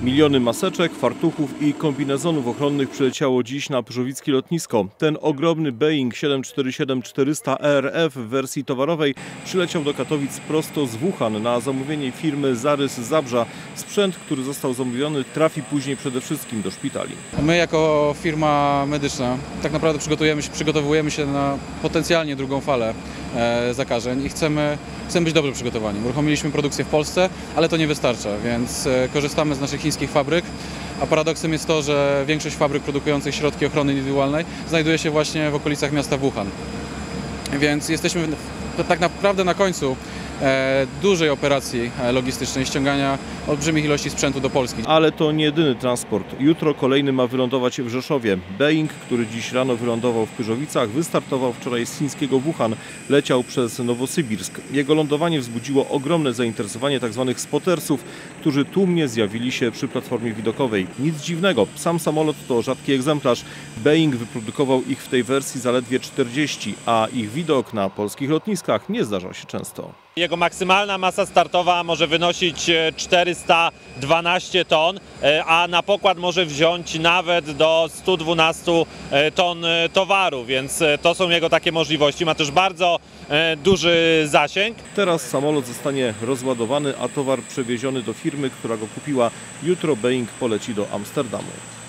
Miliony maseczek, fartuchów i kombinezonów ochronnych przyleciało dziś na pyrzowieckie lotnisko. Ten ogromny Boeing 747-400 ERF w wersji towarowej przyleciał do Katowic prosto z Wuhan na zamówienie firmy Zarys z Zabrza. Sprzęt, który został zamówiony, trafi później przede wszystkim do szpitali. My jako firma medyczna tak naprawdę przygotowujemy się na potencjalnie drugą falę zakażeń i chcemy być dobrze przygotowani. Uruchomiliśmy produkcję w Polsce, ale to nie wystarcza, więc korzystamy z naszych chińskich fabryk, a paradoksem jest to, że większość fabryk produkujących środki ochrony indywidualnej znajduje się właśnie w okolicach miasta Wuhan. Więc jesteśmy tak naprawdę na końcu dużej operacji logistycznej ściągania olbrzymich ilości sprzętu do Polski. Ale to nie jedyny transport. Jutro kolejny ma wylądować w Rzeszowie. Boeing, który dziś rano wylądował w Pyrzowicach, wystartował wczoraj z chińskiego Wuhan. Leciał przez Nowosybirsk. Jego lądowanie wzbudziło ogromne zainteresowanie tzw. spotersów, którzy tłumnie zjawili się przy platformie widokowej. Nic dziwnego, sam samolot to rzadki egzemplarz. Boeing wyprodukował ich w tej wersji zaledwie 40, a ich widok na polskich lotniskach nie zdarzał się często. Jego maksymalna masa startowa może wynosić 412 ton, a na pokład może wziąć nawet do 112 ton towaru, więc to są jego takie możliwości. Ma też bardzo duży zasięg. Teraz samolot zostanie rozładowany, a towar przewieziony do firmy, która go kupiła. Jutro Boeing poleci do Amsterdamu.